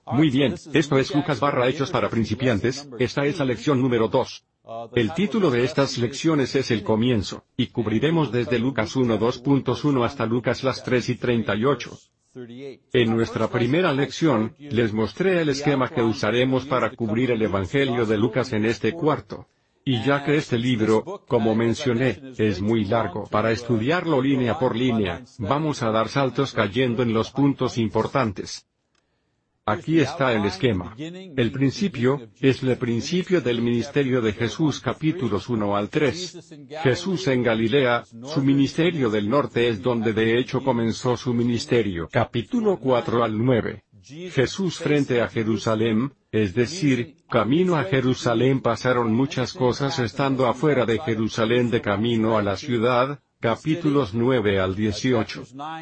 Muy bien, esto es Lucas/Hechos para principiantes. Esta es la lección número 2. El título de estas lecciones es El comienzo, y cubriremos desde Lucas 1:2.1 hasta Lucas las 3:38. En nuestra primera lección, les mostré el esquema que usaremos para cubrir el Evangelio de Lucas en este cuarto. Y ya que este libro, como mencioné, es muy largo para estudiarlo línea por línea, vamos a dar saltos cayendo en los puntos importantes. Aquí está el esquema. El principio, es el principio del ministerio de Jesús capítulos 1 al 3. Jesús en Galilea, su ministerio del norte es donde de hecho comenzó su ministerio capítulo 4 al 9. Jesús frente a Jerusalén, es decir, camino a Jerusalén pasaron muchas cosas estando afuera de Jerusalén de camino a la ciudad, capítulos 9 al 18.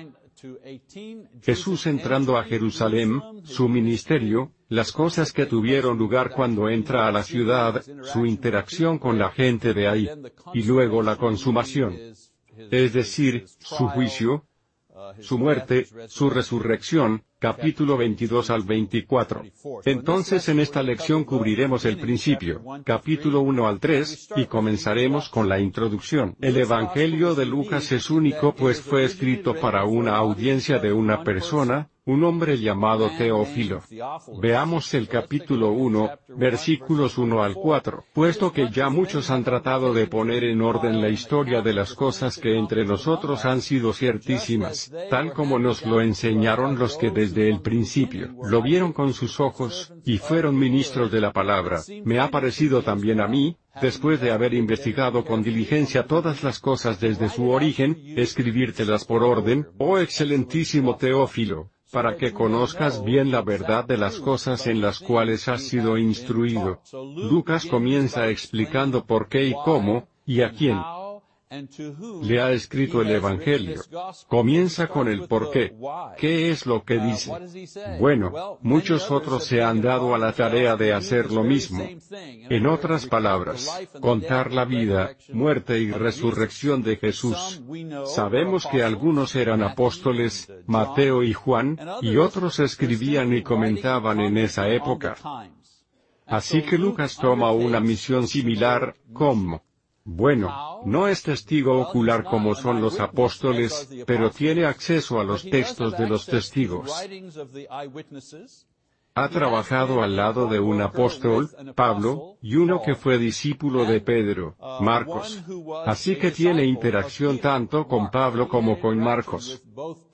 Jesús entrando a Jerusalén, su ministerio, las cosas que tuvieron lugar cuando entra a la ciudad, su interacción con la gente de ahí, y luego la consumación. Es decir, su juicio, su muerte, su resurrección, capítulo 22 al 24. Entonces en esta lección cubriremos el principio, capítulo 1 al 3, y comenzaremos con la introducción. El Evangelio de Lucas es único pues fue escrito para una audiencia de una persona, un hombre llamado Teófilo. Veamos el capítulo 1, versículos 1 al 4. Puesto que ya muchos han tratado de poner en orden la historia de las cosas que entre nosotros han sido ciertísimas, tal como nos lo enseñaron los que desde el principio lo vieron con sus ojos, y fueron ministros de la palabra, me ha parecido también a mí, después de haber investigado con diligencia todas las cosas desde su origen, escribírtelas por orden, oh excelentísimo Teófilo, para que conozcas bien la verdad de las cosas en las cuales has sido instruido. Lucas comienza explicando por qué y cómo, y a quién le ha escrito el Evangelio. Comienza con el por qué. ¿Qué es lo que dice? Bueno, muchos otros se han dado a la tarea de hacer lo mismo. En otras palabras, contar la vida, muerte y resurrección de Jesús. Sabemos que algunos eran apóstoles, Mateo y Juan, y otros escribían y comentaban en esa época. Así que Lucas toma una misión similar, como bueno, no es testigo ocular como son los apóstoles, pero tiene acceso a los textos de los testigos. Ha trabajado al lado de un apóstol, Pablo, y uno que fue discípulo de Pedro, Marcos. Así que tiene interacción tanto con Pablo como con Marcos.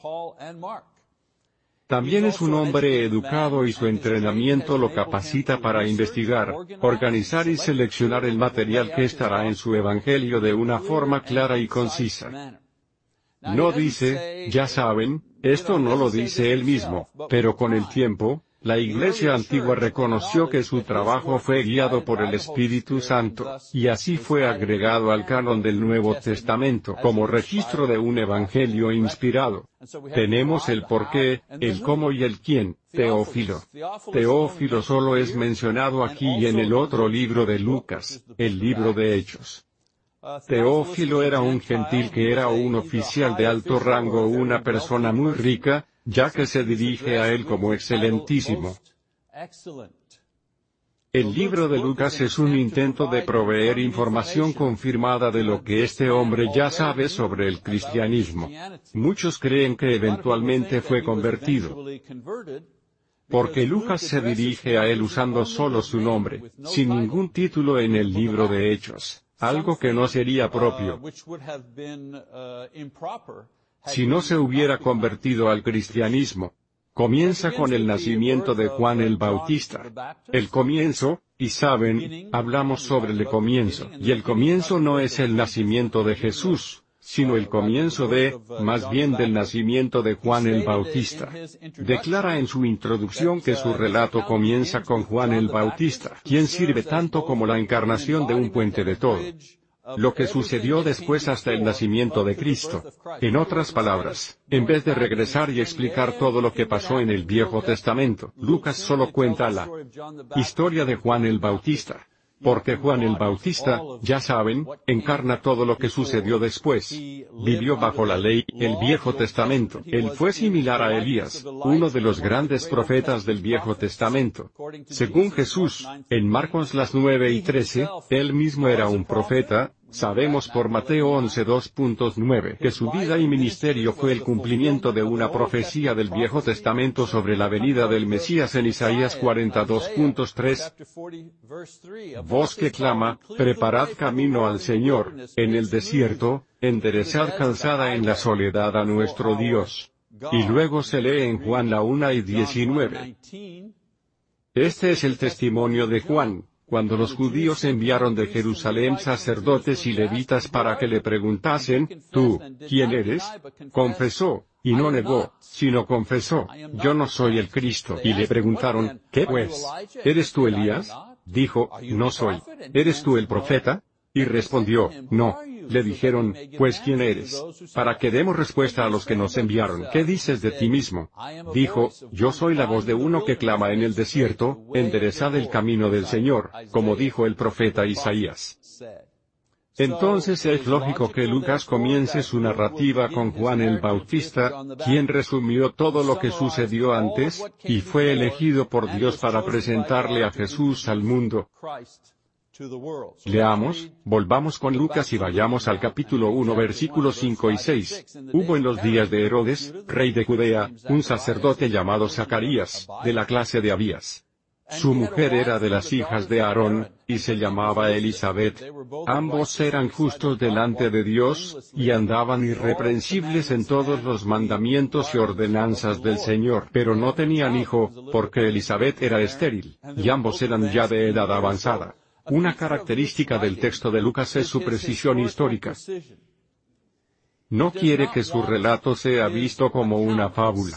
También es un hombre educado y su entrenamiento lo capacita para investigar, organizar y seleccionar el material que estará en su evangelio de una forma clara y concisa. No dice, ya saben, esto no lo dice él mismo, pero con el tiempo, la Iglesia antigua reconoció que su trabajo fue guiado por el Espíritu Santo, y así fue agregado al canon del Nuevo Testamento como registro de un evangelio inspirado. Tenemos el por qué, el cómo y el quién, Teófilo. Teófilo solo es mencionado aquí y en el otro libro de Lucas, el libro de Hechos. Teófilo era un gentil que era un oficial de alto rango o una persona muy rica, ya que se dirige a él como excelentísimo. El libro de Lucas es un intento de proveer información confirmada de lo que este hombre ya sabe sobre el cristianismo. Muchos creen que eventualmente fue convertido, porque Lucas se dirige a él usando solo su nombre, sin ningún título en el libro de Hechos, algo que no sería propio si no se hubiera convertido al cristianismo. Comienza con el nacimiento de Juan el Bautista. El comienzo, y saben, hablamos sobre el comienzo, y el comienzo no es el nacimiento de Jesús, sino el comienzo más bien del nacimiento de Juan el Bautista. Declara en su introducción que su relato comienza con Juan el Bautista, quien sirve tanto como la encarnación de un puente de todo lo que sucedió después hasta el nacimiento de Cristo. En otras palabras, en vez de regresar y explicar todo lo que pasó en el Viejo Testamento, Lucas solo cuenta la historia de Juan el Bautista. porque Juan el Bautista, ya saben, encarna todo lo que sucedió después. Vivió bajo la ley, el Viejo Testamento. Él fue similar a Elías, uno de los grandes profetas del Viejo Testamento. Según Jesús, en Marcos las 9:13, él mismo era un profeta. Sabemos por Mateo 11:2.9 que su vida y ministerio fue el cumplimiento de una profecía del Viejo Testamento sobre la venida del Mesías en Isaías 42.3. Voz que clama, preparad camino al Señor, en el desierto, enderezad calzada en la soledad a nuestro Dios. Y luego se lee en Juan la 1:19. Este es el testimonio de Juan. Cuando los judíos enviaron de Jerusalén sacerdotes y levitas para que le preguntasen, ¿tú, quién eres? Confesó, y no negó, sino confesó, yo no soy el Cristo. Y le preguntaron, ¿qué pues? ¿Eres tú Elías? Dijo, no soy. ¿Eres tú el profeta? Y respondió, no. Le dijeron, pues ¿quién eres? Para que demos respuesta a los que nos enviaron. ¿Qué dices de ti mismo? Dijo, yo soy la voz de uno que clama en el desierto, enderezad el camino del Señor, como dijo el profeta Isaías. Entonces es lógico que Lucas comience su narrativa con Juan el Bautista, quien resumió todo lo que sucedió antes, y fue elegido por Dios para presentarle a Jesús al mundo. Leamos, volvamos con Lucas y vayamos al capítulo 1 versículos 5 y 6. Hubo en los días de Herodes, rey de Judea, un sacerdote llamado Zacarías, de la clase de Abías. Su mujer era de las hijas de Aarón, y se llamaba Elisabet. Ambos eran justos delante de Dios, y andaban irreprensibles en todos los mandamientos y ordenanzas del Señor. Pero no tenían hijo, porque Elisabet era estéril, y ambos eran ya de edad avanzada. Una característica del texto de Lucas es su precisión histórica. No quiere que su relato sea visto como una fábula,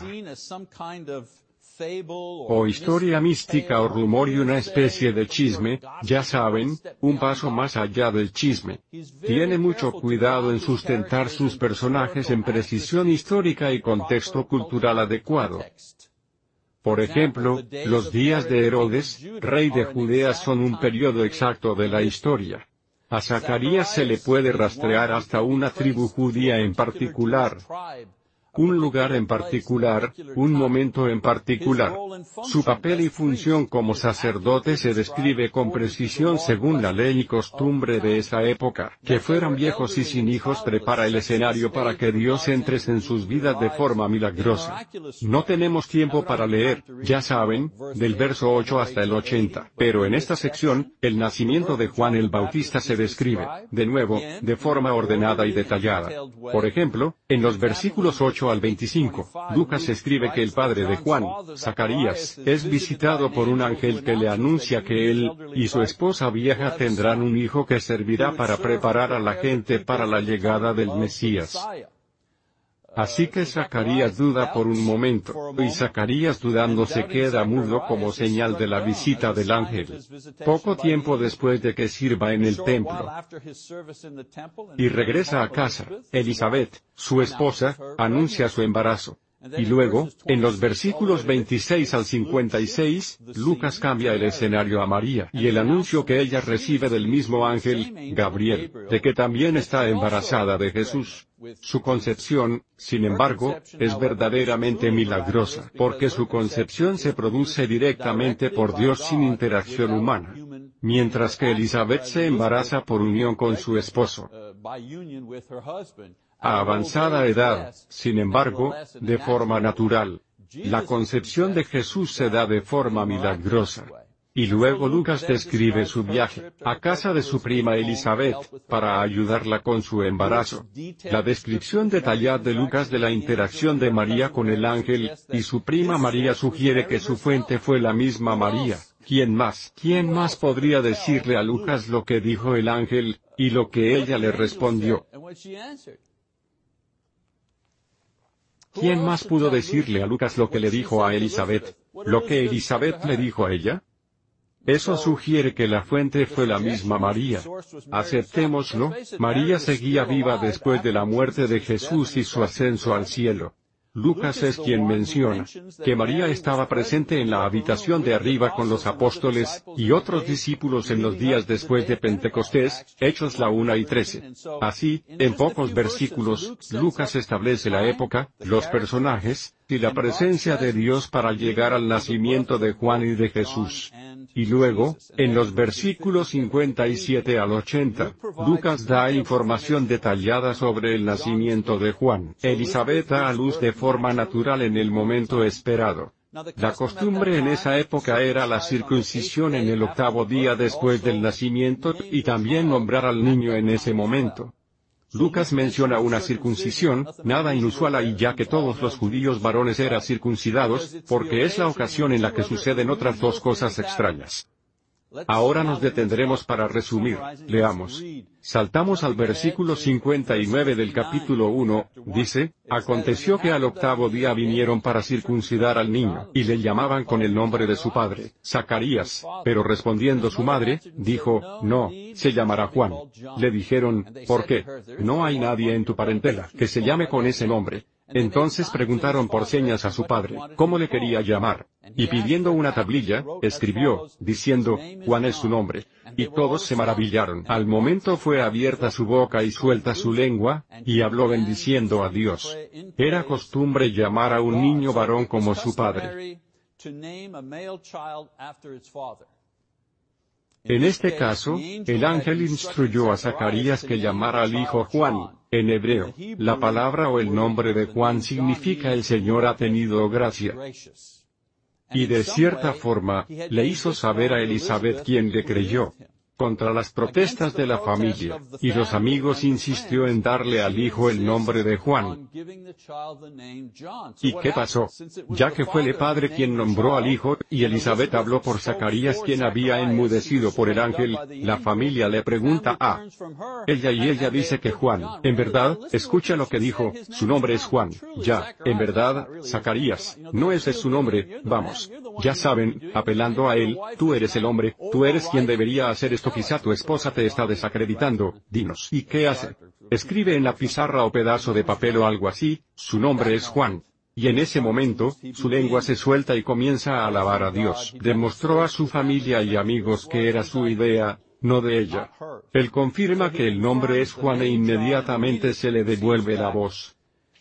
o historia mística o rumor y una especie de chisme, ya saben, un paso más allá del chisme. Tiene mucho cuidado en sustentar sus personajes en precisión histórica y contexto cultural adecuado. Por ejemplo, los días de Herodes, rey de Judea, son un periodo exacto de la historia. A Zacarías se le puede rastrear hasta una tribu judía en particular, un lugar en particular, un momento en particular. Su papel y función como sacerdote se describe con precisión según la ley y costumbre de esa época. Que fueran viejos y sin hijos prepara el escenario para que Dios entre en sus vidas de forma milagrosa. No tenemos tiempo para leer, ya saben, del verso 8 hasta el 80. Pero en esta sección, el nacimiento de Juan el Bautista se describe, de nuevo, de forma ordenada y detallada. Por ejemplo, en los versículos 8 al 25, Lucas escribe que el padre de Juan, Zacarías, es visitado por un ángel que le anuncia que él y su esposa vieja tendrán un hijo que servirá para preparar a la gente para la llegada del Mesías. Así que Zacarías duda por un momento, y Zacarías dudando se queda mudo como señal de la visita del ángel. Poco tiempo después de que sirva en el templo y regresa a casa, Elisabet, su esposa, anuncia su embarazo. Y luego, en los versículos 26 al 56, Lucas cambia el escenario a María y el anuncio que ella recibe del mismo ángel, Gabriel, de que también está embarazada de Jesús. Su concepción, sin embargo, es verdaderamente milagrosa, porque su concepción se produce directamente por Dios sin interacción humana, mientras que Elisabet se embaraza por unión con su esposo. A avanzada edad, sin embargo, de forma natural. La concepción de Jesús se da de forma milagrosa. Y luego Lucas describe su viaje a casa de su prima Elisabet, para ayudarla con su embarazo. La descripción detallada de Lucas de la interacción de María con el ángel y su prima María sugiere que su fuente fue la misma María. ¿Quién más podría decirle a Lucas lo que dijo el ángel, y lo que ella le respondió? ¿Quién más pudo decirle a Lucas lo que le dijo a Elisabet, lo que Elisabet le dijo a ella? Eso sugiere que la fuente fue la misma María. Aceptémoslo, María seguía viva después de la muerte de Jesús y su ascenso al cielo. Lucas es quien menciona que María estaba presente en la habitación de arriba con los apóstoles y otros discípulos en los días después de Pentecostés, Hechos 1 y 13. Así, en pocos versículos, Lucas establece la época, los personajes, y la presencia de Dios para llegar al nacimiento de Juan y de Jesús. Y luego, en los versículos 57 al 80, Lucas da información detallada sobre el nacimiento de Juan. Elizabeth da a luz de forma natural en el momento esperado. La costumbre en esa época era la circuncisión en el 8º día después del nacimiento y también nombrar al niño en ese momento. Lucas menciona una circuncisión, nada inusual ahí ya que todos los judíos varones eran circuncidados, porque es la ocasión en la que suceden otras dos cosas extrañas. Ahora nos detendremos para resumir. Leamos. Saltamos al versículo 59 del capítulo 1, dice, aconteció que al 8º día vinieron para circuncidar al niño, y le llamaban con el nombre de su padre, Zacarías, pero respondiendo su madre, dijo, no, se llamará Juan. Le dijeron, ¿por qué? No hay nadie en tu parentela que se llame con ese nombre. Entonces preguntaron por señas a su padre, ¿cómo le quería llamar? Y pidiendo una tablilla, escribió, diciendo, Juan es su nombre. Y todos se maravillaron. Al momento fue abierta su boca y suelta su lengua, y habló bendiciendo a Dios. Era costumbre llamar a un niño varón como su padre. En este caso, el ángel instruyó a Zacarías que llamara al hijo Juan. En hebreo, la palabra o el nombre de Juan significa el Señor ha tenido gracia. Y de cierta forma, le hizo saber a Elizabeth quien le creyó. Contra las protestas de la familia, y los amigos insistió en darle al hijo el nombre de Juan. ¿Y qué pasó? Ya que fue el padre quien nombró al hijo, y Elizabeth habló por Zacarías quien había enmudecido por el ángel, la familia le pregunta a ella y ella dice que Juan, en verdad, escucha lo que dijo, su nombre es Juan, ya, en verdad, Zacarías, no ese es su nombre, vamos. Ya saben, apelando a él, tú eres el hombre, tú eres quien debería hacer esto, quizá tu esposa te está desacreditando, dinos. ¿Y qué hace? Escribe en la pizarra o pedazo de papel o algo así, su nombre es Juan. Y en ese momento, su lengua se suelta y comienza a alabar a Dios. Demostró a su familia y amigos que era su idea, no de ella. Él confirma que el nombre es Juan e inmediatamente se le devuelve la voz.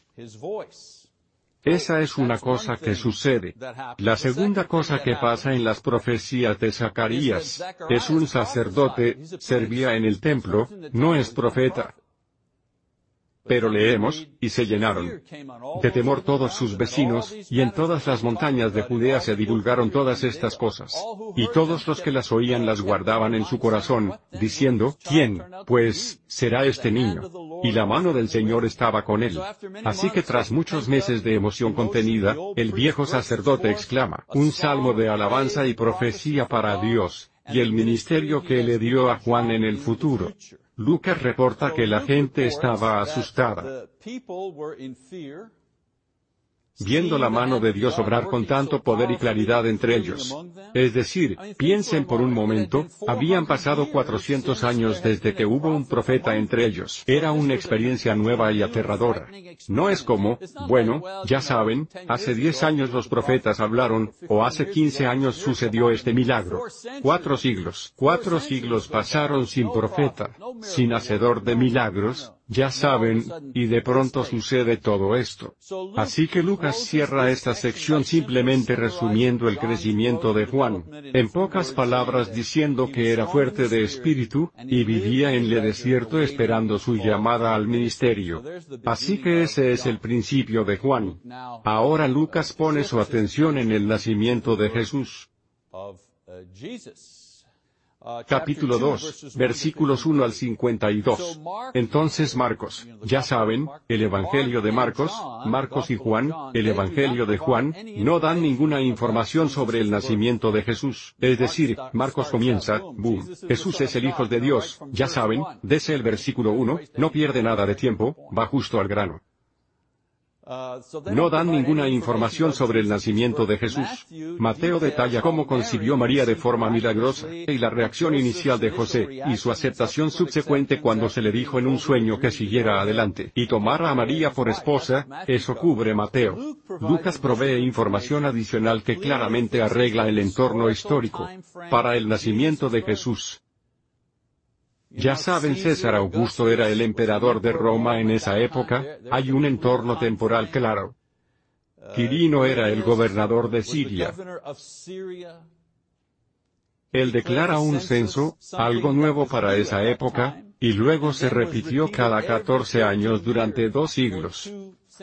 Esa es una cosa que sucede. La segunda cosa que pasa en las profecías de Zacarías, es un sacerdote, servía en el templo, no es profeta. Pero leemos, y se llenaron de temor todos sus vecinos, y en todas las montañas de Judea se divulgaron todas estas cosas. Y todos los que las oían las guardaban en su corazón, diciendo, ¿quién, pues, será este niño? Y la mano del Señor estaba con él. Así que tras muchos meses de emoción contenida, el viejo sacerdote exclama, un salmo de alabanza y profecía para Dios, y el ministerio que le dio a Juan en el futuro. Lucas reporta que la gente estaba asustada, viendo la mano de Dios obrar con tanto poder y claridad entre ellos. Es decir, piensen por un momento, habían pasado 400 años desde que hubo un profeta entre ellos. Era una experiencia nueva y aterradora. No es como, bueno, ya saben, hace 10 años los profetas hablaron, o hace 15 años sucedió este milagro. 4 siglos pasaron sin profeta, sin hacedor de milagros, ya saben, y de pronto sucede todo esto. Así que Lucas cierra esta sección simplemente resumiendo el crecimiento de Juan, en pocas palabras diciendo que era fuerte de espíritu, y vivía en el desierto esperando su llamada al ministerio. Así que ese es el principio de Juan. Ahora Lucas pone su atención en el nacimiento de Jesús. Capítulo 2, versículos 1 al 52. Entonces Marcos, ya saben, el Evangelio de Marcos y Juan, el Evangelio de Juan, no dan ninguna información sobre el nacimiento de Jesús. Es decir, Marcos comienza, boom, Jesús es el Hijo de Dios, ya saben, desde el versículo 1, no pierde nada de tiempo, va justo al grano. No dan ninguna información sobre el nacimiento de Jesús. Mateo detalla cómo concibió María de forma milagrosa, y la reacción inicial de José, y su aceptación subsecuente cuando se le dijo en un sueño que siguiera adelante, y tomara a María por esposa. Eso cubre Mateo. Lucas provee información adicional que claramente arregla el entorno histórico para el nacimiento de Jesús. Ya saben, César Augusto era el emperador de Roma en esa época. Hay un entorno temporal claro. Quirino era el gobernador de Siria. Él declara un censo, algo nuevo para esa época, y luego se repitió cada 14 años durante 2 siglos.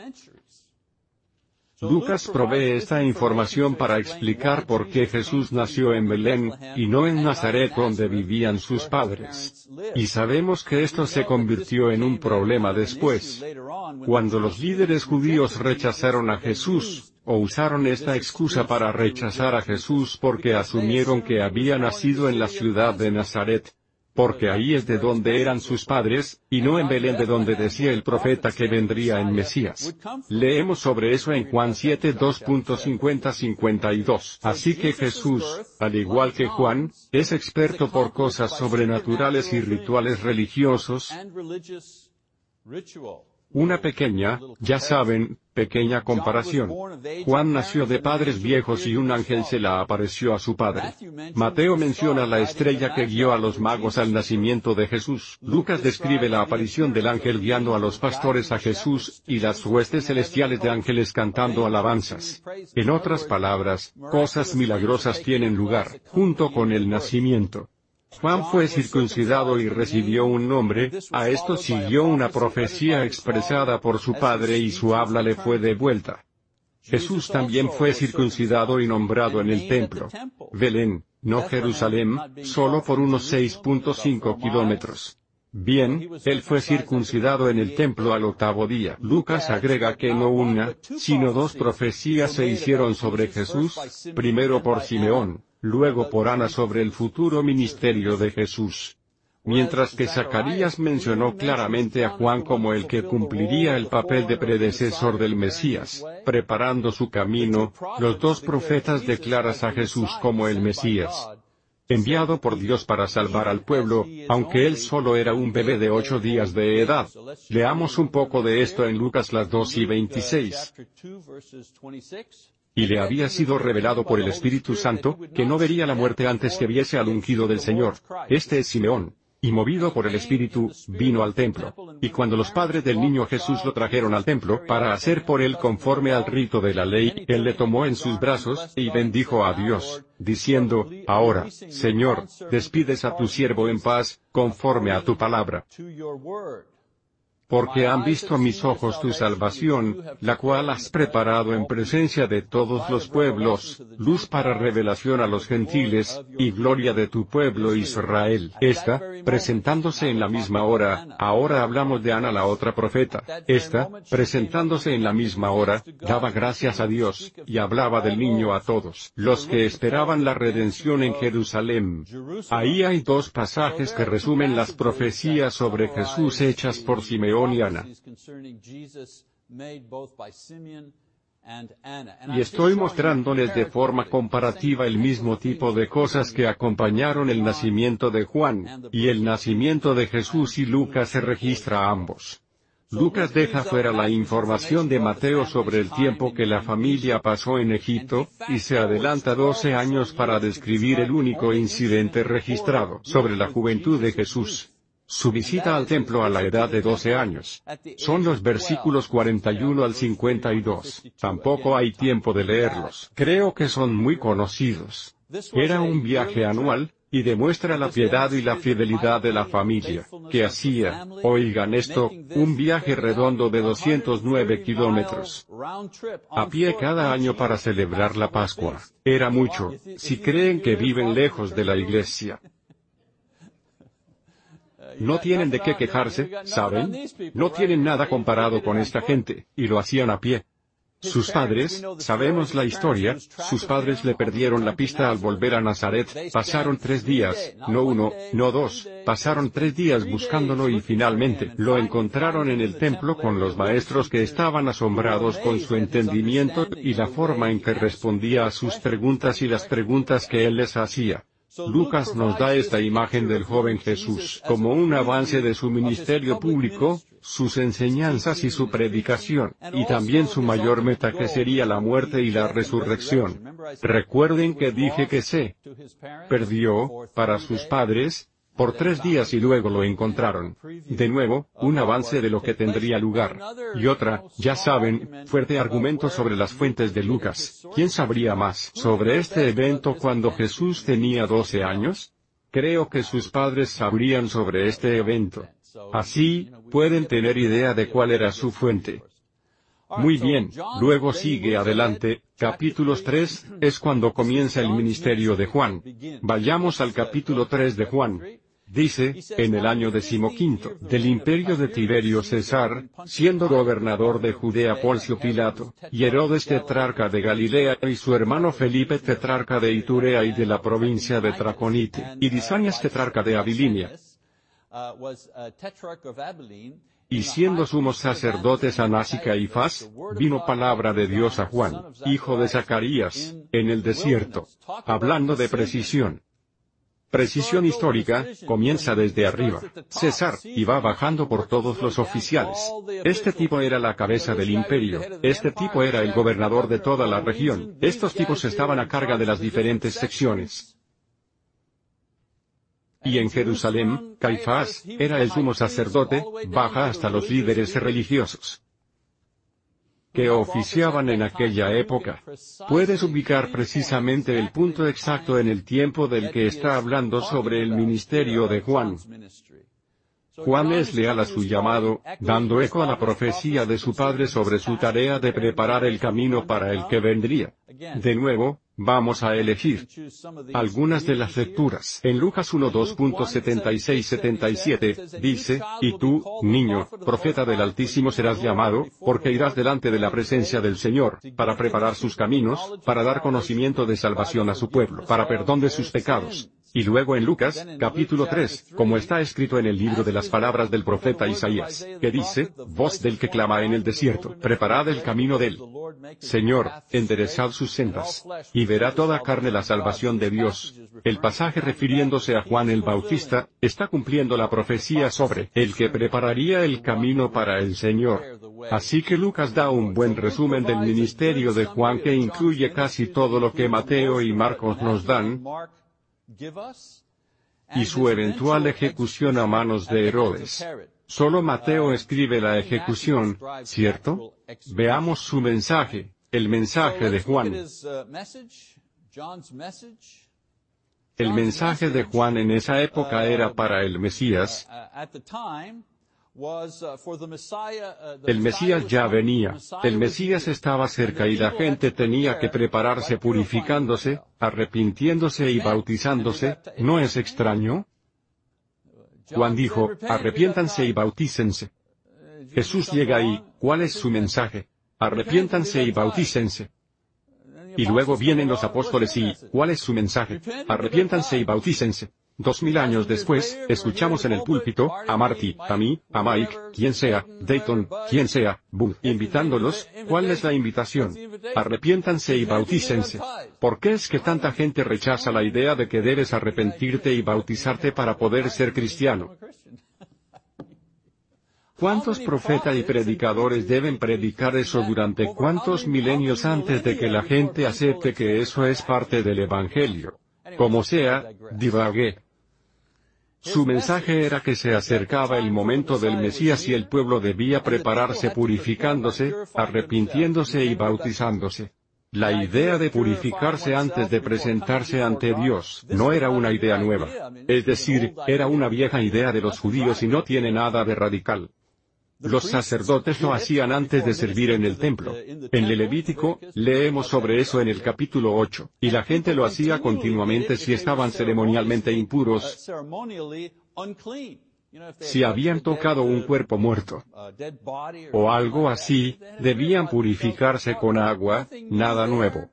Lucas provee esta información para explicar por qué Jesús nació en Belén, y no en Nazaret donde vivían sus padres. Y sabemos que esto se convirtió en un problema después. Cuando los líderes judíos rechazaron a Jesús, o usaron esta excusa para rechazar a Jesús porque asumieron que había nacido en la ciudad de Nazaret, porque ahí es de donde eran sus padres, y no en Belén de donde decía el profeta que vendría el Mesías. Leemos sobre eso en Juan 7:2.50-52. Así que Jesús, al igual que Juan, es experto por cosas sobrenaturales y rituales religiosos. Una pequeña, ya saben, pequeña comparación. Juan nació de padres viejos y un ángel se la apareció a su padre. Mateo menciona la estrella que guió a los magos al nacimiento de Jesús. Lucas describe la aparición del ángel guiando a los pastores a Jesús, y las huestes celestiales de ángeles cantando alabanzas. En otras palabras, cosas milagrosas tienen lugar, junto con el nacimiento. Juan fue circuncidado y recibió un nombre. A esto siguió una profecía expresada por su padre y su habla le fue devuelta. Jesús también fue circuncidado y nombrado en el templo. Belén, no Jerusalén, solo por unos 6.5 kilómetros. Bien, él fue circuncidado en el templo al 8º día. Lucas agrega que no una, sino 2 profecías se hicieron sobre Jesús, primero por Simeón, luego por Ana sobre el futuro ministerio de Jesús. Mientras que Zacarías mencionó claramente a Juan como el que cumpliría el papel de predecesor del Mesías, preparando su camino, los 2 profetas declaran a Jesús como el Mesías, enviado por Dios para salvar al pueblo, aunque él solo era un bebé de 8 días de edad. Leamos un poco de esto en Lucas 2:26. Y le había sido revelado por el Espíritu Santo, que no vería la muerte antes que viese al ungido del Señor. Este es Simeón. Y movido por el Espíritu, vino al templo. Y cuando los padres del niño Jesús lo trajeron al templo para hacer por él conforme al rito de la ley, él le tomó en sus brazos, y bendijo a Dios, diciendo: Ahora, Señor, despides a tu siervo en paz, conforme a tu palabra. Porque han visto mis ojos tu salvación, la cual has preparado en presencia de todos los pueblos, luz para revelación a los gentiles, y gloria de tu pueblo Israel. Esta, presentándose en la misma hora, ahora hablamos de Ana la otra profeta, esta, presentándose en la misma hora, daba gracias a Dios, y hablaba del niño a todos los que esperaban la redención en Jerusalén. Ahí hay 2 pasajes que resumen las profecías sobre Jesús hechas por Simeón y Ana. Y estoy mostrándoles de forma comparativa el mismo tipo de cosas que acompañaron el nacimiento de Juan, y el nacimiento de Jesús, y Lucas se registra ambos. Lucas deja fuera la información de Mateo sobre el tiempo que la familia pasó en Egipto, y se adelanta 12 años para describir el único incidente registrado sobre la juventud de Jesús: su visita al templo a la edad de 12 años. Son los versículos 41 al 52. Tampoco hay tiempo de leerlos. Creo que son muy conocidos. Era un viaje anual, y demuestra la piedad y la fidelidad de la familia, que hacía, oigan esto, un viaje redondo de 209 kilómetros a pie cada año para celebrar la Pascua. Era mucho, si creen que viven lejos de la iglesia. No tienen de qué quejarse, ¿saben? No tienen nada comparado con esta gente, y lo hacían a pie. Sus padres, sabemos la historia, sus padres le perdieron la pista al volver a Nazaret, pasaron 3 días, no 1, no 2, pasaron 3 días buscándolo y finalmente lo encontraron en el templo con los maestros que estaban asombrados con su entendimiento y la forma en que respondía a sus preguntas y las preguntas que él les hacía. Lucas nos da esta imagen del joven Jesús como un avance de su ministerio público, sus enseñanzas y su predicación, y también su mayor meta que sería la muerte y la resurrección. Recuerden que dije que se perdió, para sus padres, por 3 días y luego lo encontraron. De nuevo, un avance de lo que tendría lugar. Y otra, ya saben, fuerte argumento sobre las fuentes de Lucas. ¿Quién sabría más sobre este evento cuando Jesús tenía 12 años? Creo que sus padres sabrían sobre este evento. Así, pueden tener idea de cuál era su fuente. Muy bien, luego sigue adelante, capítulos 3, es cuando comienza el ministerio de Juan. Vayamos al capítulo 3 de Juan. Dice, en el año 15 del imperio de Tiberio César, siendo gobernador de Judea Poncio Pilato, y Herodes tetrarca de Galilea y su hermano Felipe tetrarca de Iturea y de la provincia de Traconite, y Lisanias tetrarca de Abilinia, y siendo sumos sacerdotes Anás y Caifás, vino palabra de Dios a Juan, hijo de Zacarías, en el desierto, hablando de precisión. Precisión histórica, comienza desde arriba, César, y va bajando por todos los oficiales. Este tipo era la cabeza del imperio, este tipo era el gobernador de toda la región, estos tipos estaban a cargo de las diferentes secciones. Y en Jerusalén, Caifás, era el sumo sacerdote, baja hasta los líderes religiosos que oficiaban en aquella época. Puedes ubicar precisamente el punto exacto en el tiempo del que está hablando sobre el ministerio de Juan. Juan es leal a su llamado, dando eco a la profecía de su padre sobre su tarea de preparar el camino para el que vendría. De nuevo, vamos a elegir algunas de las lecturas. En Lucas 1:2.76-77, dice, y tú, niño, profeta del Altísimo serás llamado, porque irás delante de la presencia del Señor, para preparar sus caminos, para dar conocimiento de salvación a su pueblo, para perdón de sus pecados. Y luego en Lucas, capítulo 3, como está escrito en el libro de las palabras del profeta Isaías, que dice, voz del que clama en el desierto, preparad el camino del Señor, enderezad sus sendas. Y verá toda carne la salvación de Dios. El pasaje refiriéndose a Juan el Bautista, está cumpliendo la profecía sobre el que prepararía el camino para el Señor. Así que Lucas da un buen resumen del ministerio de Juan que incluye casi todo lo que Mateo y Marcos nos dan, y su eventual ejecución a manos de Herodes. Solo Mateo escribe la ejecución, ¿cierto? Veamos su mensaje, el mensaje de Juan. El mensaje de Juan en esa época era para el Mesías. El Mesías ya venía, el Mesías estaba cerca y la gente tenía que prepararse purificándose, arrepintiéndose y bautizándose, ¿no es extraño? Juan dijo, arrepiéntanse y bautícense. Jesús llega y, ¿cuál es su mensaje? Arrepiéntanse y bautícense. Y luego vienen los apóstoles y, ¿cuál es su mensaje? Arrepiéntanse y bautícense. 2000 años después, escuchamos en el púlpito, a Marty, a mí, a Mike, quien sea, Dayton, quien sea, boom, invitándolos, ¿cuál es la invitación? Arrepiéntanse y bautícense. ¿Por qué es que tanta gente rechaza la idea de que debes arrepentirte y bautizarte para poder ser cristiano? ¿Cuántos profetas y predicadores deben predicar eso durante cuántos milenios antes de que la gente acepte que eso es parte del Evangelio? Como sea, divagué. Su mensaje era que se acercaba el momento del Mesías y el pueblo debía prepararse purificándose, arrepintiéndose y bautizándose. La idea de purificarse antes de presentarse ante Dios no era una idea nueva. Es decir, era una vieja idea de los judíos y no tiene nada de radical. Los sacerdotes lo hacían antes de servir en el templo. En el Levítico, leemos sobre eso en el capítulo 8, y la gente lo hacía continuamente si estaban ceremonialmente impuros. Si habían tocado un cuerpo muerto o algo así, debían purificarse con agua, nada nuevo.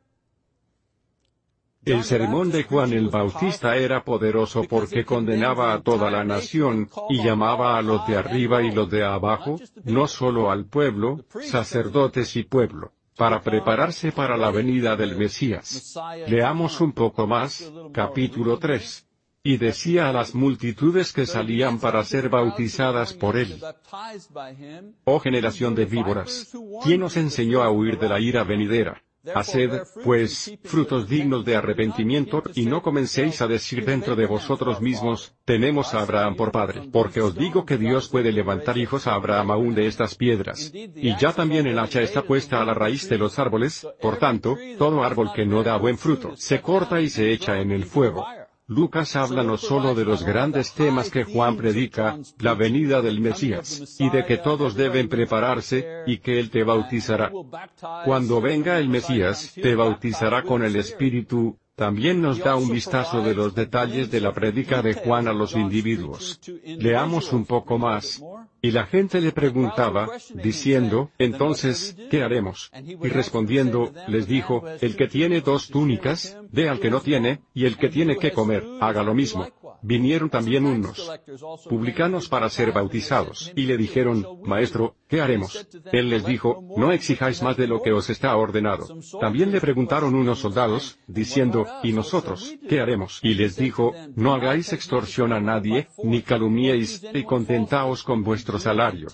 El sermón de Juan el Bautista era poderoso porque condenaba a toda la nación, y llamaba a los de arriba y los de abajo, no solo al pueblo, sacerdotes y pueblo, para prepararse para la venida del Mesías. Leamos un poco más, capítulo 3. Y decía a las multitudes que salían para ser bautizadas por él: Oh generación de víboras, ¿quién os enseñó a huir de la ira venidera? Haced, pues, frutos dignos de arrepentimiento, y no comencéis a decir dentro de vosotros mismos: tenemos a Abraham por padre. Porque os digo que Dios puede levantar hijos a Abraham aún de estas piedras. Y ya también el hacha está puesta a la raíz de los árboles, por tanto, todo árbol que no da buen fruto, se corta y se echa en el fuego. Lucas habla no solo de los grandes temas que Juan predica, la venida del Mesías, y de que todos deben prepararse, y que Él te bautizará. Cuando venga el Mesías, te bautizará con el Espíritu. También nos da un vistazo de los detalles de la prédica de Juan a los individuos. Leamos un poco más. Y la gente le preguntaba, diciendo: entonces, ¿qué haremos? Y respondiendo, les dijo: el que tiene 2 túnicas, dé al que no tiene, y el que tiene que comer, haga lo mismo. Vinieron también unos publicanos para ser bautizados, y le dijeron: Maestro, ¿qué haremos? Él les dijo: no exijáis más de lo que os está ordenado. También le preguntaron unos soldados, diciendo: ¿y nosotros, qué haremos? Y les dijo: no hagáis extorsión a nadie, ni calumniéis, y contentaos con vuestro salario.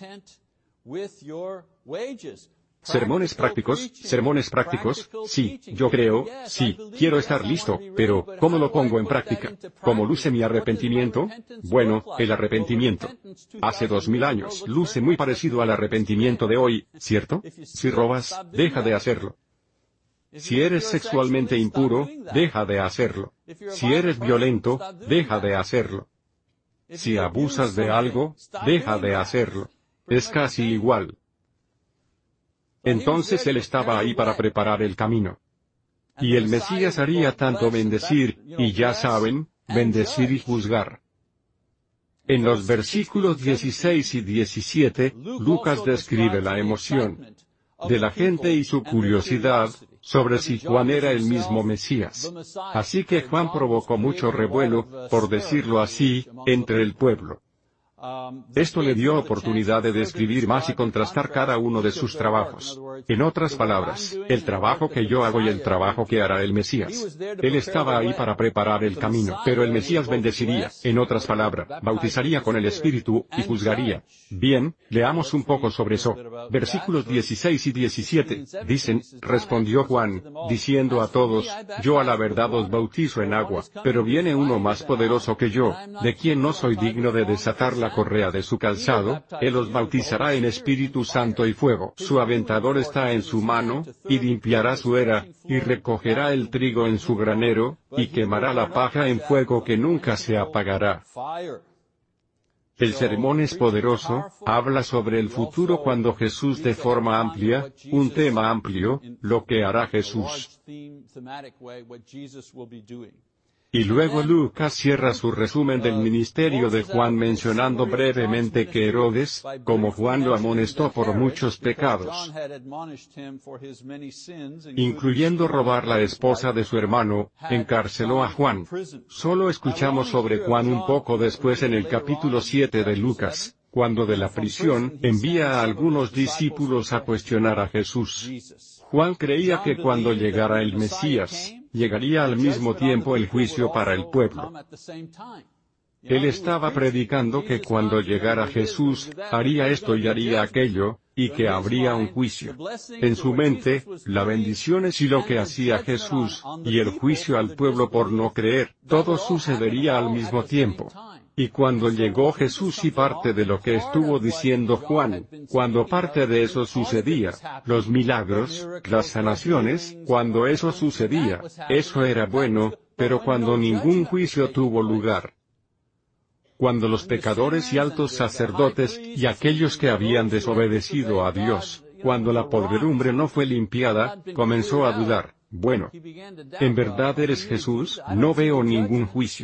Sermones prácticos, sí, yo creo, sí, quiero estar listo, pero, ¿cómo lo pongo en práctica? ¿Cómo luce mi arrepentimiento? Bueno, el arrepentimiento hace 2000 años luce muy parecido al arrepentimiento de hoy, ¿cierto? Si robas, deja de hacerlo. Si eres sexualmente impuro, deja de hacerlo. Si eres violento, deja de hacerlo. Si abusas de algo, deja de hacerlo. Es casi igual. Entonces él estaba ahí para preparar el camino. Y el Mesías haría tanto bendecir, y ya saben, bendecir y juzgar. En los versículos 16 y 17, Lucas describe la emoción de la gente y su curiosidad sobre si Juan era el mismo Mesías. Así que Juan provocó mucho revuelo, por decirlo así, entre el pueblo. Esto le dio oportunidad de describir más y contrastar cada uno de sus trabajos. En otras palabras, el trabajo que yo hago y el trabajo que hará el Mesías. Él estaba ahí para preparar el camino, pero el Mesías bendeciría, en otras palabras, bautizaría con el Espíritu, y juzgaría. Bien, leamos un poco sobre eso. Versículos 16 y 17, dicen: respondió Juan, diciendo a todos: yo a la verdad os bautizo en agua, pero viene uno más poderoso que yo, de quien no soy digno de desatar la correa de su calzado. Él os bautizará en Espíritu Santo y fuego. Su aventador está en su mano, y limpiará su era, y recogerá el trigo en su granero, y quemará la paja en fuego que nunca se apagará. El sermón es poderoso, habla sobre el futuro cuando Jesús de forma amplia, un tema amplio, lo que hará Jesús. Y luego Lucas cierra su resumen del ministerio de Juan mencionando brevemente que Herodes, como Juan lo amonestó por muchos pecados, incluyendo robar la esposa de su hermano, encarceló a Juan. Solo escuchamos sobre Juan un poco después en el capítulo 7 de Lucas, cuando de la prisión envía a algunos discípulos a cuestionar a Jesús. Juan creía que cuando llegara el Mesías, llegaría al mismo tiempo el juicio para el pueblo. Él estaba predicando que cuando llegara Jesús, haría esto y haría aquello, y que habría un juicio. En su mente, la bendición es y lo que hacía Jesús, y el juicio al pueblo por no creer, todo sucedería al mismo tiempo. Y cuando llegó Jesús y parte de lo que estuvo diciendo Juan, cuando parte de eso sucedía, los milagros, las sanaciones, cuando eso sucedía, eso era bueno, pero cuando ningún juicio tuvo lugar, cuando los pecadores y altos sacerdotes, y aquellos que habían desobedecido a Dios, cuando la podredumbre no fue limpiada, comenzó a dudar: bueno, ¿en verdad eres Jesús? No veo ningún juicio.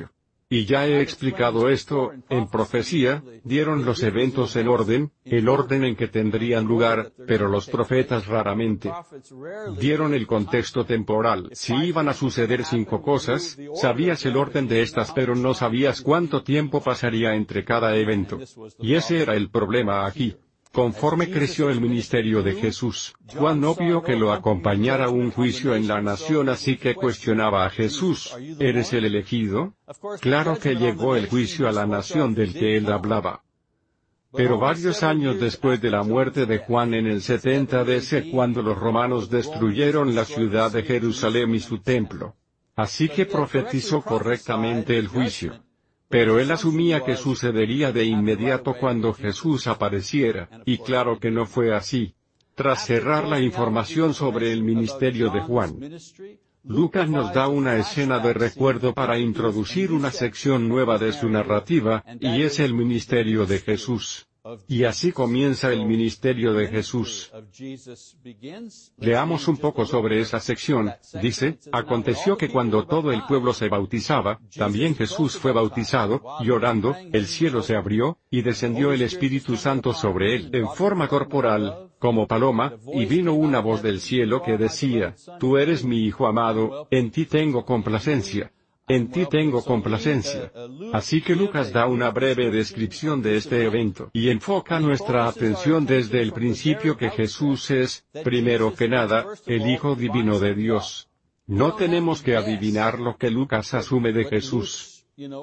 Y ya he explicado esto, en profecía, dieron los eventos en orden, el orden en que tendrían lugar, pero los profetas raramente dieron el contexto temporal. Si iban a suceder 5 cosas, sabías el orden de estas pero no sabías cuánto tiempo pasaría entre cada evento. Y ese era el problema aquí. Conforme creció el ministerio de Jesús, Juan no vio que lo acompañara un juicio en la nación, así que cuestionaba a Jesús: ¿eres el elegido? Claro que llegó el juicio a la nación del que él hablaba. Pero varios años después de la muerte de Juan en el 70 DC, cuando los romanos destruyeron la ciudad de Jerusalén y su templo. Así que profetizó correctamente el juicio. Pero él asumía que sucedería de inmediato cuando Jesús apareciera, y claro que no fue así. Tras cerrar la información sobre el ministerio de Juan, Lucas nos da una escena de recuerdo para introducir una sección nueva de su narrativa, y es el ministerio de Jesús. Y así comienza el ministerio de Jesús. Leamos un poco sobre esa sección. Dice: aconteció que cuando todo el pueblo se bautizaba, también Jesús fue bautizado, y orando, el cielo se abrió, y descendió el Espíritu Santo sobre él en forma corporal, como paloma, y vino una voz del cielo que decía: Tú eres mi Hijo amado, en ti tengo complacencia. En ti tengo complacencia. Así que Lucas da una breve descripción de este evento y enfoca nuestra atención desde el principio que Jesús es, primero que nada, el Hijo Divino de Dios. No tenemos que adivinar lo que Lucas asume de Jesús.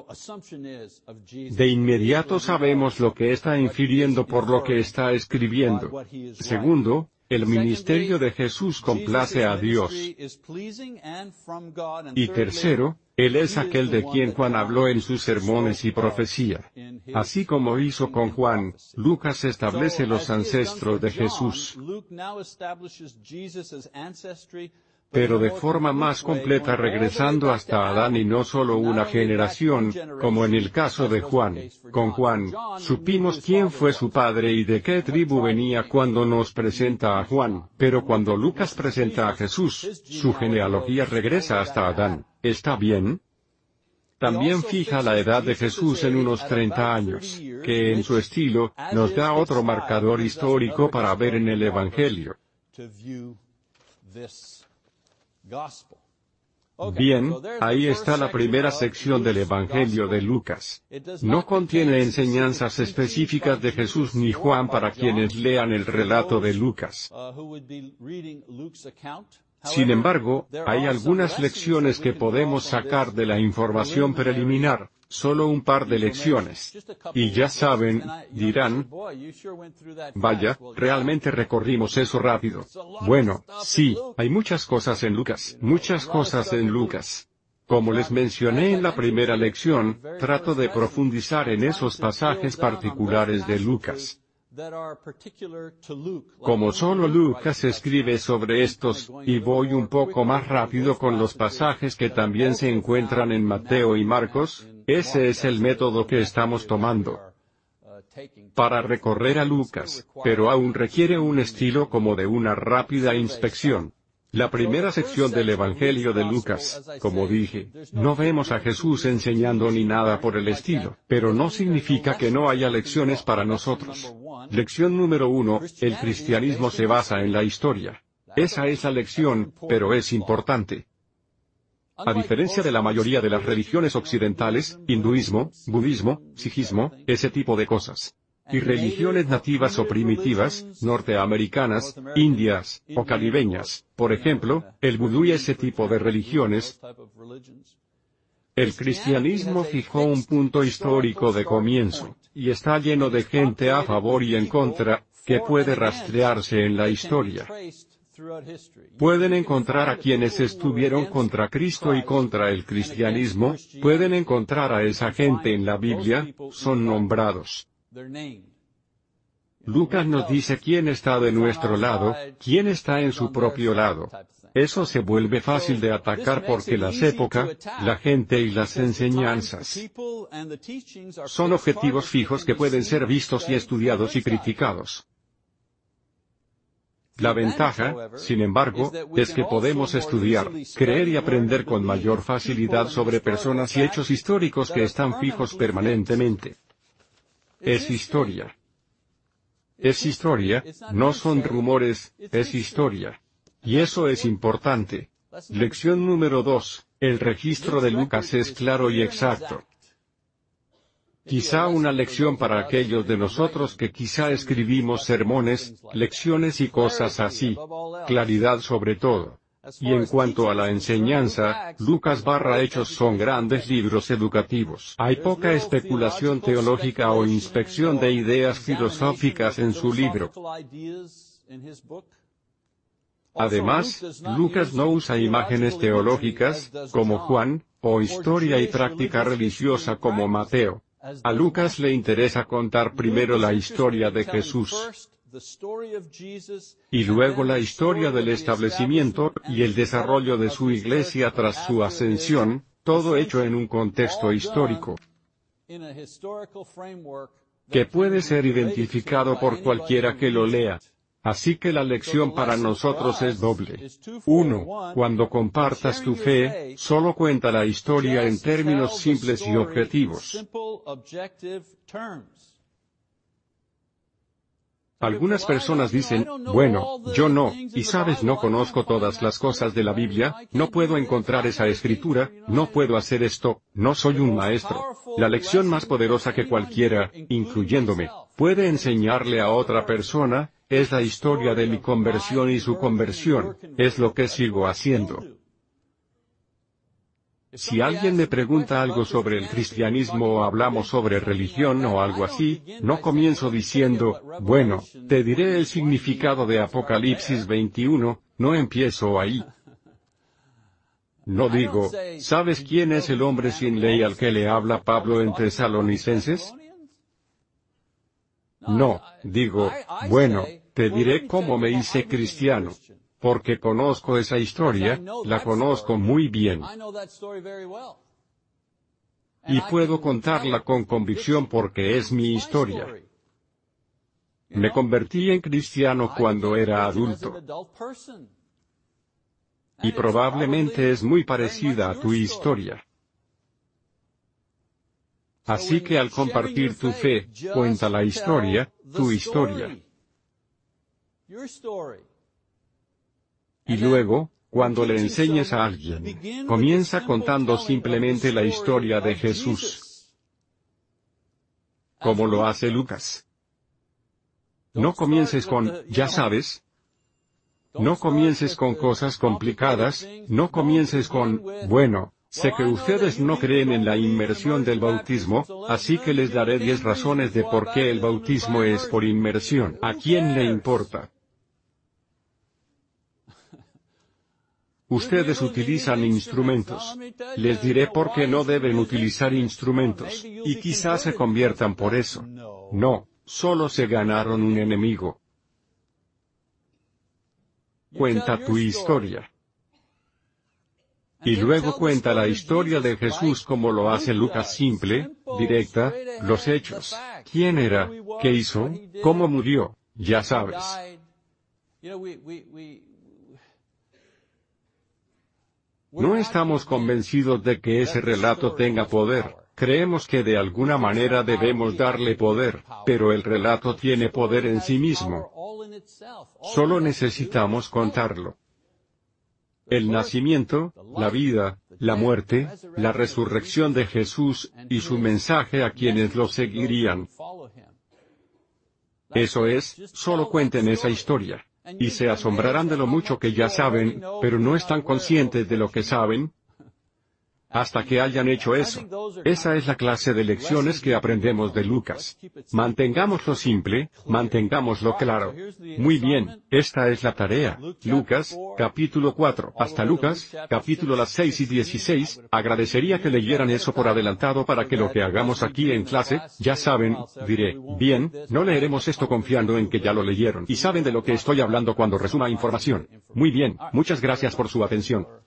De inmediato sabemos lo que está infiriendo por lo que está escribiendo. Segundo, el ministerio de Jesús complace a Dios. Y tercero, Él es aquel de quien Juan habló en sus sermones y profecía. Así como hizo con Juan, Lucas establece los ancestros de Jesús, pero de forma más completa, regresando hasta Adán y no solo una generación, como en el caso de Juan. Con Juan, supimos quién fue su padre y de qué tribu venía cuando nos presenta a Juan, pero cuando Lucas presenta a Jesús, su genealogía regresa hasta Adán. ¿Está bien? También fija la edad de Jesús en unos 30 años, que en su estilo, nos da otro marcador histórico para ver en el Evangelio. Bien, ahí está la primera sección del Evangelio de Lucas. No contiene enseñanzas específicas de Jesús ni Juan para quienes lean el relato de Lucas. Sin embargo, hay algunas lecciones que podemos sacar de la información preliminar, solo un par de lecciones. Y ya saben, dirán: vaya, realmente recorrimos eso rápido. Bueno, sí, hay muchas cosas en Lucas, muchas cosas en Lucas. Como les mencioné en la primera lección, trato de profundizar en esos pasajes particulares de Lucas. Como solo Lucas escribe sobre estos, y voy un poco más rápido con los pasajes que también se encuentran en Mateo y Marcos, ese es el método que estamos tomando para recorrer a Lucas, pero aún requiere un estilo como de una rápida inspección. La primera sección del Evangelio de Lucas, como dije, no vemos a Jesús enseñando ni nada por el estilo, pero no significa que no haya lecciones para nosotros. Lección número 1, el cristianismo se basa en la historia. Esa es la lección, pero es importante. A diferencia de la mayoría de las religiones occidentales, hinduismo, budismo, sijismo, ese tipo de cosas, y religiones nativas o primitivas, norteamericanas, indias, o caribeñas, por ejemplo, el vudú y ese tipo de religiones, el cristianismo fijó un punto histórico de comienzo, y está lleno de gente a favor y en contra, que puede rastrearse en la historia. Pueden encontrar a quienes estuvieron contra Cristo y contra el cristianismo, pueden encontrar a esa gente en la Biblia, son nombrados. Lucas nos dice quién está de nuestro lado, quién está en su propio lado. Eso se vuelve fácil de atacar porque las épocas, la gente y las enseñanzas son objetivos fijos que pueden ser vistos y estudiados y criticados. La ventaja, sin embargo, es que podemos estudiar, creer y aprender con mayor facilidad sobre personas y hechos históricos que están fijos permanentemente. Es historia. Es historia, no son rumores, es historia. Y eso es importante. Lección número 2. El registro de Lucas es claro y exacto. Quizá una lección para aquellos de nosotros que quizá escribimos sermones, lecciones y cosas así. Claridad sobre todo. Y en cuanto a la enseñanza, Lucas/Hechos son grandes libros educativos. Hay poca especulación teológica o inspección de ideas filosóficas en su libro. Además, Lucas no usa imágenes teológicas, como Juan, o historia y práctica religiosa como Mateo. A Lucas le interesa contar primero la historia de Jesús, y luego la historia del establecimiento y el desarrollo de su iglesia tras su ascensión, todo hecho en un contexto histórico que puede ser identificado por cualquiera que lo lea. Así que la lección para nosotros es doble. 1. Cuando compartas tu fe, solo cuenta la historia en términos simples y objetivos. Algunas personas dicen, bueno, yo no, y sabes, no conozco todas las cosas de la Biblia, no puedo encontrar esa escritura, no puedo hacer esto, no soy un maestro. La lección más poderosa que cualquiera, incluyéndome, puede enseñarle a otra persona, es la historia de mi conversión y su conversión, es lo que sigo haciendo. Si alguien me pregunta algo sobre el cristianismo o hablamos sobre religión o algo así, no comienzo diciendo, bueno, te diré el significado de Apocalipsis 21, no empiezo ahí. No digo, ¿sabes quién es el hombre sin ley al que le habla Pablo en Tesalonicenses? No, digo, bueno, te diré cómo me hice cristiano. Porque conozco esa historia, la conozco muy bien. Y puedo contarla con convicción porque es mi historia. Me convertí en cristiano cuando era adulto. Y probablemente es muy parecida a tu historia. Así que al compartir tu fe, cuenta la historia, tu historia. Y luego, cuando le enseñes a alguien, comienza contando simplemente la historia de Jesús, como lo hace Lucas. No comiences con, ya sabes. No comiences con cosas complicadas, no comiences con, bueno, sé que ustedes no creen en la inmersión del bautismo, así que les daré 10 razones de por qué el bautismo es por inmersión. ¿A quién le importa? Ustedes utilizan instrumentos. Les diré por qué no deben utilizar instrumentos, y quizás se conviertan por eso. No, solo se ganaron un enemigo. Cuenta tu historia. Y luego cuenta la historia de Jesús como lo hace Lucas, simple, directa, los hechos. ¿Quién era? ¿Qué hizo? ¿Cómo murió? Ya sabes. No estamos convencidos de que ese relato tenga poder, creemos que de alguna manera debemos darle poder, pero el relato tiene poder en sí mismo. Solo necesitamos contarlo. El nacimiento, la vida, la muerte, la resurrección de Jesús, y su mensaje a quienes lo seguirían. Eso es, solo cuenten esa historia. Y se asombrarán de lo mucho que ya saben, pero no están conscientes de lo que saben, hasta que hayan hecho eso. Esa es la clase de lecciones que aprendemos de Lucas. Mantengámoslo simple, mantengámoslo claro. Muy bien, esta es la tarea. Lucas, capítulo 4. Hasta Lucas, capítulo las 6 y 16, agradecería que leyeran eso por adelantado para que lo que hagamos aquí en clase, ya saben, diré, bien, no leeremos esto confiando en que ya lo leyeron y saben de lo que estoy hablando cuando resuma información. Muy bien, muchas gracias por su atención.